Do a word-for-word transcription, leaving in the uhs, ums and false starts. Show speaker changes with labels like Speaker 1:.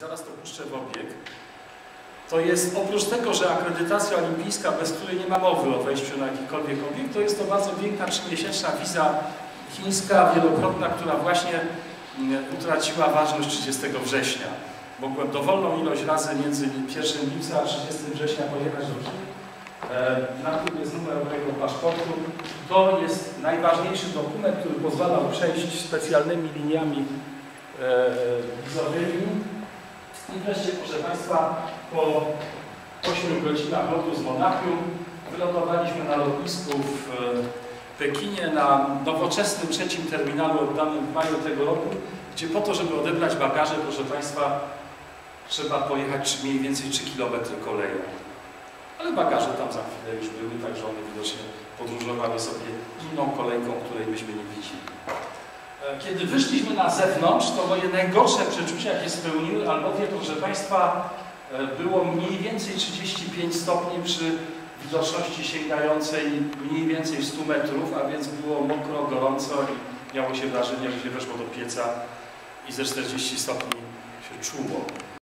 Speaker 1: Zaraz to puszczę w obieg. To jest, oprócz tego, że akredytacja olimpijska, bez której nie ma mowy o wejściu na jakikolwiek obiekt, to jest to bardzo piękna trzymiesięczna wiza chińska, wielokrotna, która właśnie utraciła ważność trzydziestego września. Mogłem dowolną ilość razy między pierwszym lipca a trzydziestego września pojechać do Chin. Na którym jest numer mojego paszportu. To jest najważniejszy dokument, który pozwalał przejść specjalnymi liniami wizowymi. I wreszcie, proszę Państwa, po ośmiu godzinach lotu z Monachium wylądowaliśmy na lotnisku w Pekinie na nowoczesnym trzecim terminalu oddanym w maju tego roku, gdzie po to, żeby odebrać bagaże, proszę Państwa, trzeba pojechać mniej więcej trzy kilometry koleją. Ale bagaże tam za chwilę już były, także one widocznie podróżowały sobie inną kolejką, której myśmy nie widzieli. Kiedy wyszliśmy na zewnątrz, to moje najgorsze przeczucia, jakie spełniły, albowiem, proszę Państwa, było mniej więcej trzydzieści pięć stopni przy widoczności sięgającej mniej więcej stu metrów, a więc było mokro, gorąco i miało się wrażenie, że się weszło do pieca i ze czterdziestu stopni się czuło.